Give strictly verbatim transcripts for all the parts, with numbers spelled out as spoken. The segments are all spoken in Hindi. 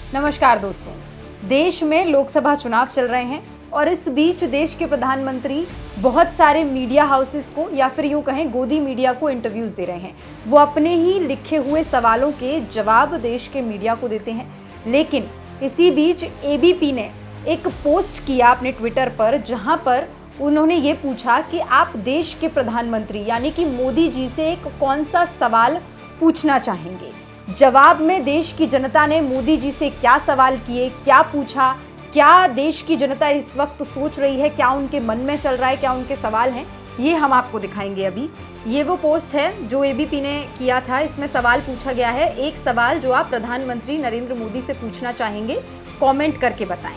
नमस्कार दोस्तों, देश में लोकसभा चुनाव चल रहे हैं और इस बीच देश के प्रधानमंत्री बहुत सारे मीडिया हाउसेस को या फिर यूँ कहें गोदी मीडिया को इंटरव्यूज़ दे रहे हैं। वो अपने ही लिखे हुए सवालों के जवाब देश के मीडिया को देते हैं। लेकिन इसी बीच एबीपी ने एक पोस्ट किया अपने ट्विटर पर, जहां पर उन्होंने ये पूछा कि आप देश के प्रधानमंत्री यानी कि मोदी जी से एक कौन सा सवाल पूछना चाहेंगे। जवाब में देश की जनता ने मोदी जी से क्या सवाल किए, क्या पूछा, क्या देश की जनता इस वक्त सोच रही है, क्या उनके मन में चल रहा है, क्या उनके सवाल हैं, ये हम आपको दिखाएंगे अभी। ये वो पोस्ट है जो एबीपी ने किया था। इसमें सवाल पूछा गया है, एक सवाल जो आप प्रधानमंत्री नरेंद्र मोदी से पूछना चाहेंगे, कमेंट करके बताएं।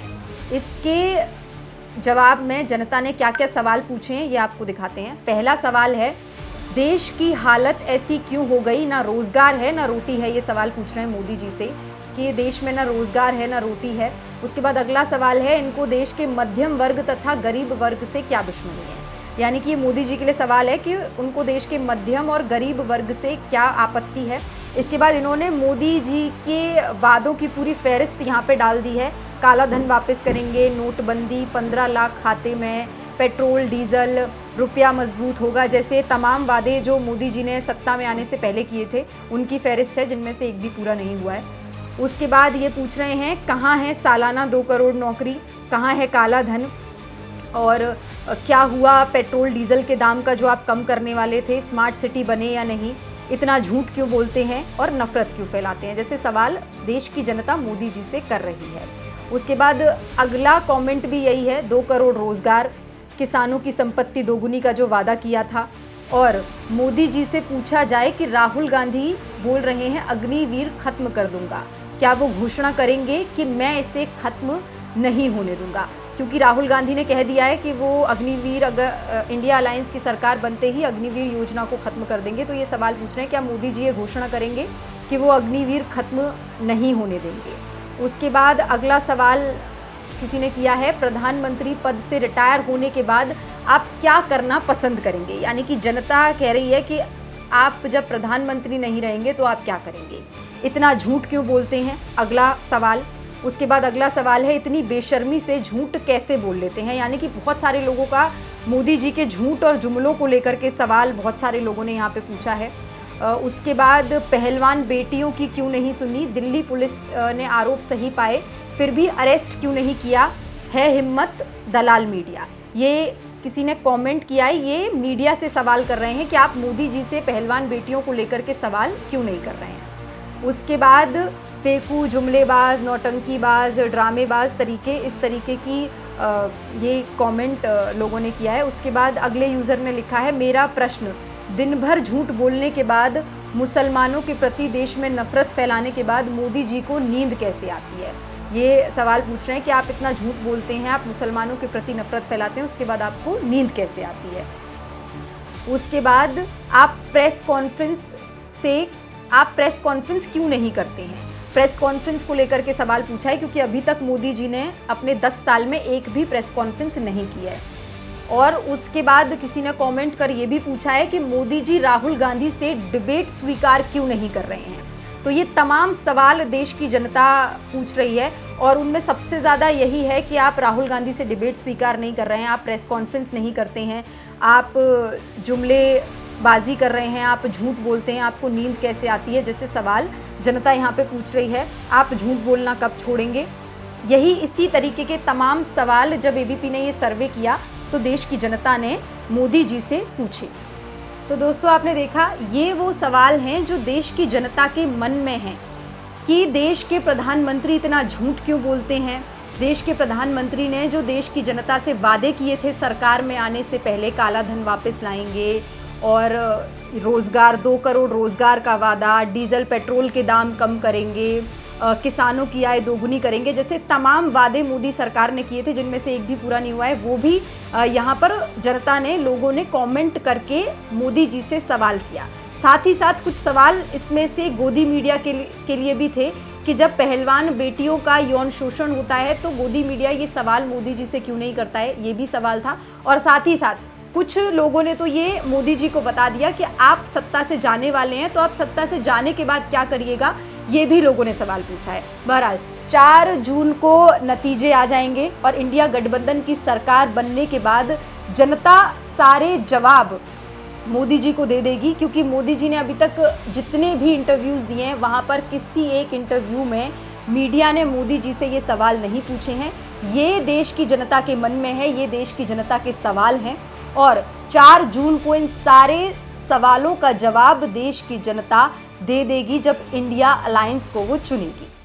इसके जवाब में जनता ने क्या क्या सवाल पूछे हैं ये आपको दिखाते हैं। पहला सवाल है, देश की हालत ऐसी क्यों हो गई, ना रोज़गार है ना रोटी है। ये सवाल पूछ रहे हैं मोदी जी से कि देश में ना रोज़गार है ना रोटी है। उसके बाद अगला सवाल है, इनको देश के मध्यम वर्ग तथा गरीब वर्ग से क्या दुश्मनी है। यानी कि ये मोदी जी के लिए सवाल है कि उनको देश के मध्यम और गरीब वर्ग से क्या आपत्ति है। इसके बाद इन्होंने मोदी जी के वादों की पूरी फहरिस्त यहाँ पे डाल दी है। काला धन वापस करेंगे, नोटबंदी, पंद्रह लाख खाते में, पेट्रोल डीजल, रुपया मजबूत होगा, जैसे तमाम वादे जो मोदी जी ने सत्ता में आने से पहले किए थे उनकी फहरिस्त है, जिनमें से एक भी पूरा नहीं हुआ है। उसके बाद ये पूछ रहे हैं, कहाँ है सालाना दो करोड़ नौकरी, कहाँ है काला धन, और क्या हुआ पेट्रोल डीजल के दाम का जो आप कम करने वाले थे, स्मार्ट सिटी बने या नहीं, इतना झूठ क्यों बोलते हैं और नफरत क्यों फैलाते हैं। जैसे सवाल देश की जनता मोदी जी से कर रही है। उसके बाद अगला कमेंट भी यही है, दो करोड़ रोजगार, किसानों की संपत्ति दोगुनी का जो वादा किया था। और मोदी जी से पूछा जाए कि राहुल गांधी बोल रहे हैं अग्निवीर खत्म कर दूंगा, क्या वो घोषणा करेंगे कि मैं इसे खत्म नहीं होने दूंगा। क्योंकि राहुल गांधी ने कह दिया है कि वो अग्निवीर, अगर इंडिया अलायंस की सरकार बनते ही अग्निवीर योजना को खत्म कर देंगे। तो ये सवाल पूछ रहे हैं, क्या मोदी जी ये घोषणा करेंगे कि वो अग्निवीर खत्म नहीं होने देंगे। उसके बाद अगला सवाल किसी ने किया है, प्रधानमंत्री पद से रिटायर होने के बाद आप क्या करना पसंद करेंगे। यानी कि जनता कह रही है कि आप जब प्रधानमंत्री नहीं रहेंगे तो आप क्या करेंगे, इतना झूठ क्यों बोलते हैं, अगला सवाल। उसके बाद अगला सवाल है, इतनी बेशर्मी से झूठ कैसे बोल लेते हैं। यानी कि बहुत सारे लोगों का मोदी जी के झूठ और जुमलों को लेकर के सवाल बहुत सारे लोगों ने यहाँ पे पूछा है। उसके बाद पहलवान बेटियों की क्यों नहीं सुनी, दिल्ली पुलिस ने आरोप सही पाए फिर भी अरेस्ट क्यों नहीं किया, है हिम्मत दलाल मीडिया। ये किसी ने कमेंट किया है, ये मीडिया से सवाल कर रहे हैं कि आप मोदी जी से पहलवान बेटियों को लेकर के सवाल क्यों नहीं कर रहे हैं। उसके बाद फेकू, जुमलेबाज, नौटंकीबाज, ड्रामेबाज तरीके, इस तरीके की आ, ये कमेंट लोगों ने किया है। उसके बाद अगले यूज़र ने लिखा है, मेरा प्रश्न, दिन भर झूठ बोलने के बाद, मुसलमानों के प्रति देश में नफरत फैलाने के बाद मोदी जी को नींद कैसे आती है। ये सवाल पूछ रहे हैं कि आप इतना झूठ बोलते हैं, आप मुसलमानों के प्रति नफरत फैलाते हैं, उसके बाद आपको नींद कैसे आती है। उसके बाद आप प्रेस कॉन्फ्रेंस से आप प्रेस कॉन्फ्रेंस क्यों नहीं करते हैं। प्रेस कॉन्फ्रेंस को लेकर के सवाल पूछा है, क्योंकि अभी तक मोदी जी ने अपने दस साल में एक भी प्रेस कॉन्फ्रेंस नहीं की है। और उसके बाद किसी ने कमेंट कर ये भी पूछा है कि मोदी जी राहुल गांधी से डिबेट स्वीकार क्यों नहीं कर रहे हैं। तो ये तमाम सवाल देश की जनता पूछ रही है और उनमें सबसे ज़्यादा यही है कि आप राहुल गांधी से डिबेट स्वीकार नहीं कर रहे हैं, आप प्रेस कॉन्फ्रेंस नहीं करते हैं, आप जुमलेबाजी कर रहे हैं, आप झूठ बोलते हैं, आपको नींद कैसे आती है। जैसे सवाल जनता यहाँ पे पूछ रही है, आप झूठ बोलना कब छोड़ेंगे। यही इसी तरीके के तमाम सवाल जब एबीपी ने ये सर्वे किया तो देश की जनता ने मोदी जी से पूछे। तो दोस्तों आपने देखा, ये वो सवाल हैं जो देश की जनता के मन में हैं कि देश के प्रधानमंत्री इतना झूठ क्यों बोलते हैं। देश के प्रधानमंत्री ने जो देश की जनता से वादे किए थे सरकार में आने से पहले, काला धन वापस लाएंगे और रोज़गार, दो करोड़ रोज़गार का वादा, डीजल पेट्रोल के दाम कम करेंगे, किसानों की आय दोगुनी करेंगे, जैसे तमाम वादे मोदी सरकार ने किए थे जिनमें से एक भी पूरा नहीं हुआ है, वो भी यहाँ पर जनता ने, लोगों ने कमेंट करके मोदी जी से सवाल किया। साथ ही साथ कुछ सवाल इसमें से गोदी मीडिया के लिए, के लिए भी थे कि जब पहलवान बेटियों का यौन शोषण होता है तो गोदी मीडिया ये सवाल मोदी जी से क्यों नहीं करता है, ये भी सवाल था। और साथ ही साथ कुछ लोगों ने तो ये मोदी जी को बता दिया कि आप सत्ता से जाने वाले हैं तो आप सत्ता से जाने के बाद क्या करिएगा, ये भी लोगों ने सवाल पूछा है। बहरहाल चार जून को नतीजे आ जाएंगे और इंडिया गठबंधन की सरकार बनने के बाद जनता सारे जवाब मोदी जी को दे देगी, क्योंकि मोदी जी ने अभी तक जितने भी इंटरव्यूज़ दिए हैं वहाँ पर किसी एक इंटरव्यू में मीडिया ने मोदी जी से ये सवाल नहीं पूछे हैं। ये देश की जनता के मन में है, ये देश की जनता के सवाल हैं और चार जून को इन सारे सवालों का जवाब देश की जनता दे देगी जब इंडिया अलायंस को वो चुनेगी।